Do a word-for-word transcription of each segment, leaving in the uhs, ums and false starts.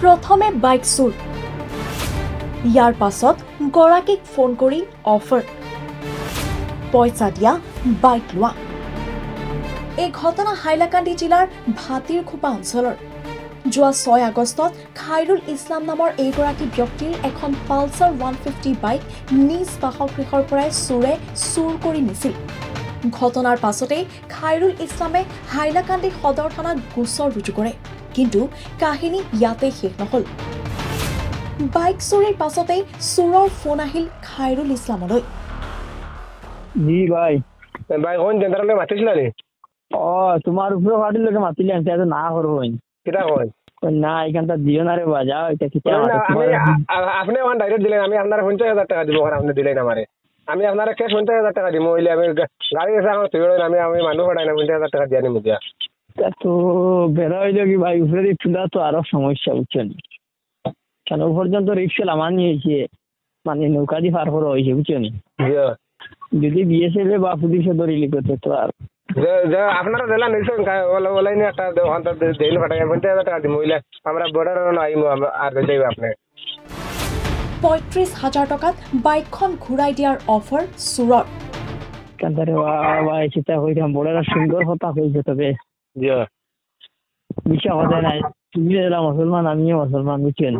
প্ৰথমে বাইক চুৰ, ইয়াৰ পাছত গৰাকীক ফোন কৰি অফাৰ, পইচা দিয়া বাইক লোৱা। এই ঘটনা হাইলাকান্দি জিলাৰ ভাটিৰখোপা অঞ্চলৰ। যোৱা ছয় আগষ্টত খাইৰুল ইছলাম নামৰ এইগৰাকী ব্যক্তিৰ এখন পালচাৰ ওৱান ফিফটি বাইক নিজ বাসগৃহৰ পৰাই চোৰে চুৰ কৰি নিছিল। ঘটনাৰ পাছতেই খাইৰুল ইছলামে হাইলাকান্দি সদৰ থানাত গোচৰ ৰুজু কৰে। কিন্তু কাহিনী ইয়াতে শেষ নহল। বাইক চুৰিৰ পাছতেই চোৰৰ ফোন আহিল খাইৰুল ইছলামলৈ। জি ভাই ভাই কোন জেন্দ্রালে মাতিছিল নি? ও তোমার উপরে ফাটিল লোকে মাতিলে আমি তো না করব কিটা কই না এখানটা দিও না রে বাজা এটা কি আমি আপনি ওখান ডাইরেক্ট দিলেন, আমি আপনার পঞ্চাশ হাজার টাকা দিব, আপনি দিলেন আমারে। আমি আপনার ক্যাশ পঞ্চাশ হাজার টাকা দিব, হইলে আমি গাড়ি এসে আমার তুই আমি আমি মানুষ পাঠাই না, পঞ্চাশ হাজার টাকা দিয়ে নিব দিয়া। তো বেড়া হইল কি ভাই উপরে তুলা তো আরো সমস্যা বুঝছেন, কেন পর্যন্ত রিক্সা লামান নিয়েছে, মানে নৌকা দিয়ে পার করা হয়েছে বুঝছেন। যদি বিএসএফ বা পুলিশে ধরিলি করতে তো আর আপনারা জেলা নিশ্চয় অনলাইনে একটা জেল পাঠাই পঞ্চাশ হাজার টাকা দিব, হইলে আমরা বর্ডার আইম আর যাইবে আপনি। পঁয়ত্রিশ হাজার টাকাত বাইকখন ঘূৰাই দিয়াৰ অফাৰ চুৰৰ। কান্দারে ভাই চিন্তা কইতাম বড়রা সুন্দর কথা কইছে, তবে বিশ্বাস হয় না। তুমি এলা মুসলমান, আমিও মুসলমান বুঝছেন।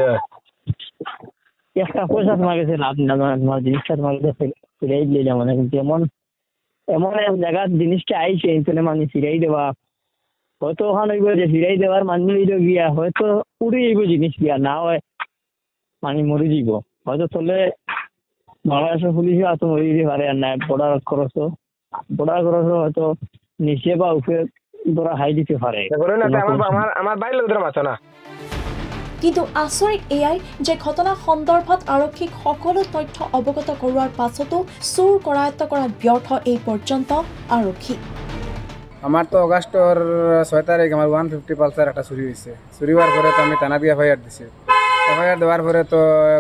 একটা পয়সা তোমার কাছে লাভ না, তোমার জিনিসটা তোমার কাছে ফিরাই দিলে যেমন, কিন্তু এমন এমন এক জায়গার জিনিসটা আইসে এখানে মানে ফিরাই দেওয়া, হয়তো ওখানে হইব যে ফিরাই দেওয়ার মানে হইল গিয়া হয়তো উড়ে যাইব জিনিস গিয়া, না হয় মানে মরে যাব। হয়তো চলে বাংলাদেশের পুলিশে এত মরে দিতে পারে আর না, বর্ডার খরচ বর্ডার খরচ হয়তো নিচে বা উপরে ধরা হাই দিতে পারে। আমার বাইর লোকদের মাথা না। কিন্তু আচৰিত এয়াই যে ঘটনা সন্দৰ্ভত আৰক্ষীক সকলো তথ্য অৱগত কৰোৱাৰ পাছতো চুৰ কৰায়ত্ব কৰাত ব্যৰ্থ এই পৰ্যন্ত আৰক্ষী। আমার তো অগাস্টর ছয় তারিখ আমার ওয়ান ফিফটি পালসার একটা চুরি হয়েছে। চুরি হওয়ার পরে তো আমি থানা দিয়ে এফআইআর দিছি। এফআইআর দেওয়ার পরে তো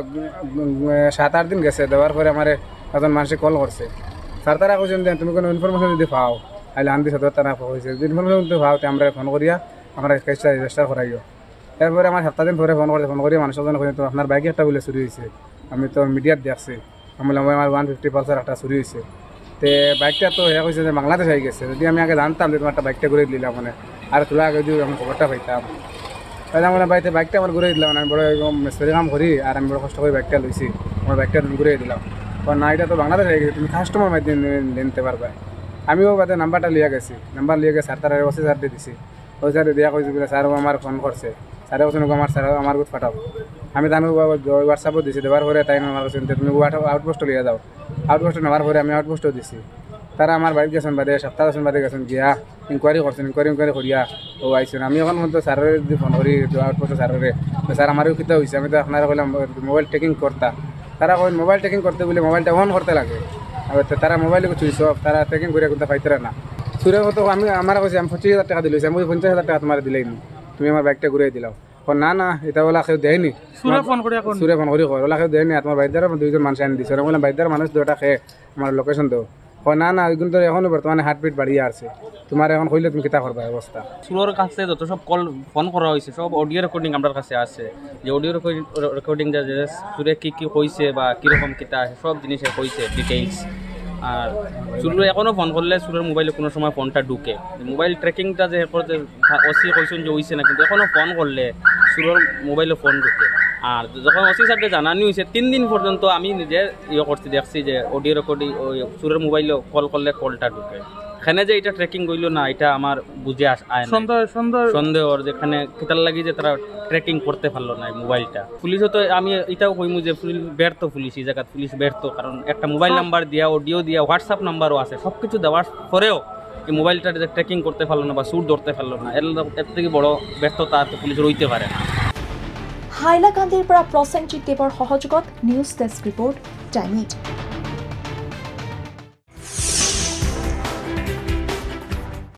সাত আট দিন গেছে, দেওয়ার পরে আমার একজন মানুষে কল করছে। স্যার তারা কইছেন যে তুমি কোনো ইনফরমেশন যদি পাও, আইলে আন্দি সদর থানা হয়েছে, যদি ইনফরমেশন যদি পাও তো আমরা ফোন করিয়া আমরা কেসটা রেজিস্টার করাইও। এরপরে আমার সপ্তাহ দিন পরে ফোন করতে ফোন করি মানুষজন কই তো আপনার বাইকে একটা বলে চুরি হয়েছে, আমি তো মিডিয়াত দেখছি। আমি বললাম আমার ওয়ান ফিফটি পালসার একটা চুরি হয়েছে। তো বাইকটা তো হয়ে কইছে যে বাংলাদেশ হয়ে গেছে, যদি আমি আগে জানতাম যে তোমার একটা বাইকটা ঘুরে দিলাম মানে আর তোলা আগে যদি আমি খবরটা পাইতাম, তাহলে আমার বাড়িতে বাইকটা আমার ঘুরে দিলাম। আমি বড় মিস্ত্রি কাম করি আর আমি বড় কষ্ট করে বাইকটা লইছি, আমার বাইকটা ঘুরে দিলাম। কারণ না এটা তো বাংলাদেশ হয়ে গেছে, তুমি কাস্টমার মাধ্যমে নিতে পারবে। আমিও বাদে নাম্বারটা লিয়ে গেছি, নাম্বার লিয়ে গেছে স্যার তারা ওসি স্যার দিয়ে দিছি। ওই স্যার দিয়া কইছি বলে স্যারও আমার ফোন করছে, স্যারে বলছেন আমার স্যার আমার গুড ফাটাও। আমি তাকে হোয়াটসঅ্যাপও দিছি, দেওয়ার পরে তাই আমার বলছেন তুমি আউটপোস্ট লিয়ে যাও। আউটপোস্ট নেওয়ার পরে আমি আউটপোস্টও দিছি। তারা আমার বাড়ি গেছেন বাদে সপ্তাহ দশ বাদে গেছেন গিয়া ইনকোয়ারি করছেন, ইনকোয়ারি ইনকোয়ারি করিয়া ও আইসেন। আমি এখন মধ্যে স্যারের যদি ফোন করি আউটপোস্টে স্যারের, স্যার আমারও কিতা হয়েছে, আমি তো আপনারা কইলাম মোবাইল টেকিং করতা। তারা কই মোবাইল টেকিং করতে বলে মোবাইলটা অন করতে লাগে, তারা মোবাইলে চুরি সব তারা টেকিং করে কিন্তু পাইতে না। চুরে কত আমি আমার কাছে আমি পঁচিশ হাজার টাকা দিলাম, আমি পঞ্চাশ হাজার টাকা তোমার দিলাই নি, তুমি আমার বাইকটা ঘুরে দিলাও। না না এটা ওলা কেউ দেয়নি, সুরে ফোন করি কর ওলা কেউ দেয়নি, তোমার বাইদার দুইজন মানুষ আনি দিচ্ছে। আমি বললাম বাইদার মানুষ দুটা খেয়ে আমার লোকেশন দেবো। না না কিন্তু এখনো বর্তমানে হার্টবিট বাড়িয়ে আসছে, তোমার এখন কইলে তুমি কিতা করবা অবস্থা। সুরের কাছে যত সব কল ফোন করা হয়েছে সব অডিও রেকর্ডিং আমার কাছে আছে, যে অডিও রেকর্ডিং যে সুরে কি কি কইছে বা কীরকম কিতা আছে সব জিনিসে কইছে ডিটেইলস। আর সুরের এখনও ফোন করলে সুরের মোবাইলে কোনো সময় ফোনটা ঢুকে, মোবাইল ট্র্যাকিংটা যে করতে ওসি কইছেন যে হইছে না, কিন্তু এখনও ফোন করলে সুরের মোবাইলে ফোন ঢুকে। আর যখন ওসি সাহেবকে জানানি হয়েছে তিন দিন পর্যন্ত আমি নিজে ইয়ে করছি, দেখছি যে অডিও রেকর্ডিং ওই সুরের মোবাইলে কল করলে কলটা ঢুকে। এখানে যে এটা ট্র্যাকিং করলো না এটা আমার বুঝে আস আয় সন্দেহ সন্দেহ যেখানে কেতার লাগি যে তারা ট্র্যাকিং করতে পারলো না মোবাইলটা। পুলিশও তো আমি এটাও কইমু যে ব্যর্থ পুলিশ, এই জায়গায় পুলিশ ব্যর্থ, কারণ একটা মোবাইল নাম্বার দিয়া অডিও দিয়া হোয়াটসঅ্যাপ নাম্বারও আছে, সব কিছু দেওয়ার পরেও এই মোবাইলটা ট্র্যাকিং করতে পারলো না বা সুর ধরতে পারলো না, এর থেকে বড় ব্যর্থতা আর তো পুলিশ রইতে পারে না। হাইলাকান্দিৰ পৰা প্ৰসেনজিৎ দেৱৰ সহযোগত news desk report time eight.